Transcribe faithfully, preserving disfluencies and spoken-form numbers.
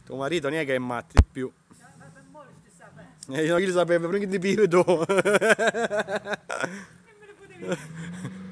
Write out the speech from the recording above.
Tuo marito non è che è matto di più. E io non gli sapevo, perché ti pido tu.